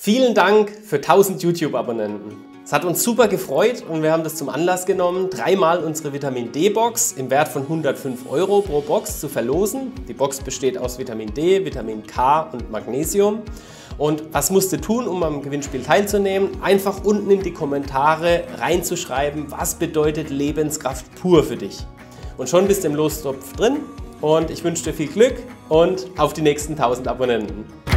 Vielen Dank für 1000 YouTube-Abonnenten. Es hat uns super gefreut und wir haben das zum Anlass genommen, dreimal unsere Vitamin D-Box im Wert von 105 € pro Box zu verlosen. Die Box besteht aus Vitamin D, Vitamin K und Magnesium. Und was musst du tun, um am Gewinnspiel teilzunehmen? Einfach unten in die Kommentare reinzuschreiben, was bedeutet Lebenskraft pur für dich. Und schon bist du im Lostopf drin und ich wünsche dir viel Glück und auf die nächsten 1000 Abonnenten.